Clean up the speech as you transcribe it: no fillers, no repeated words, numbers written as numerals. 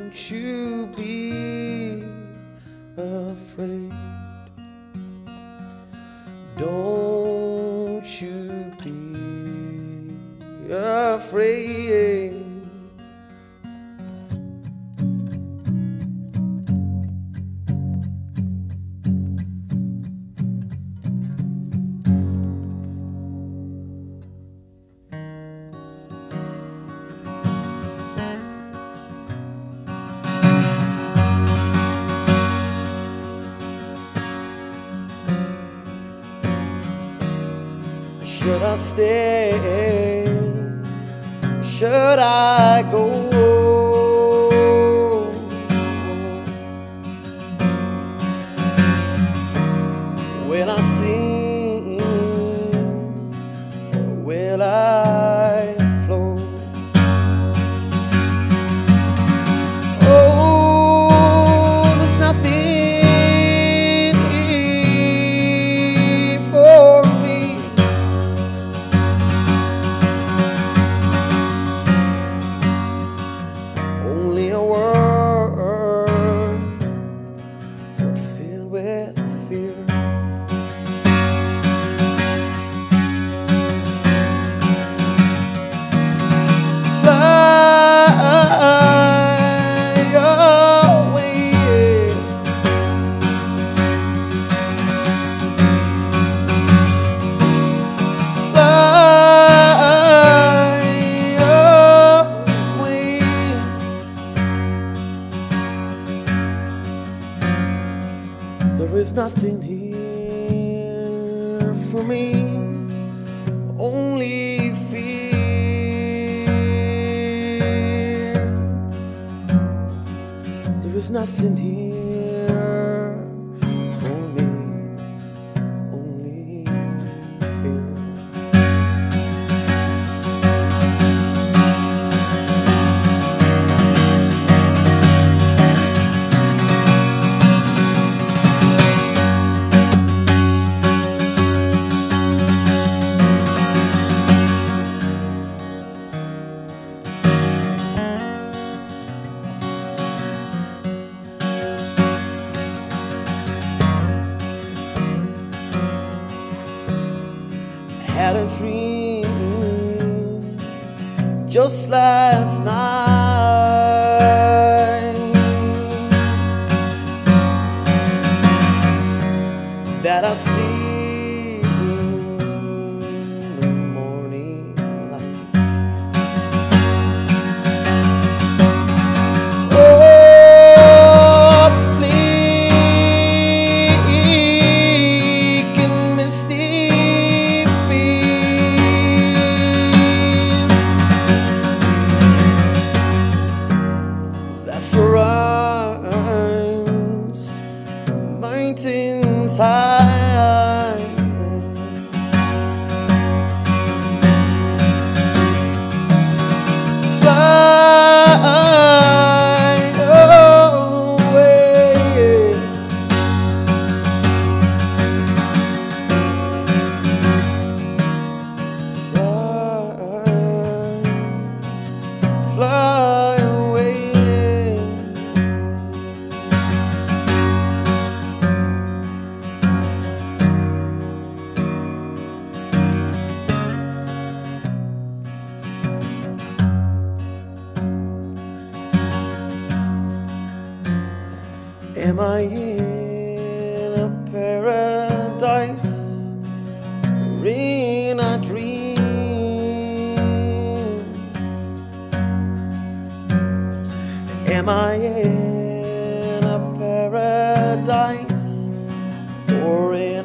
Don't you be afraid. Don't you be afraid. Should I stay? Should I go? Will I sing? Or will I float? Oh, there's nothing for me. Only a world filled with fear. There is nothing here for me, only fear. There is nothing here for me, only fear. Had a dream just last night that I see the morning light. Oh, bleak and misty surrounds mountains high. Fly away. Fly away. Am I in a paradise or in a dream? Am I in a paradise or in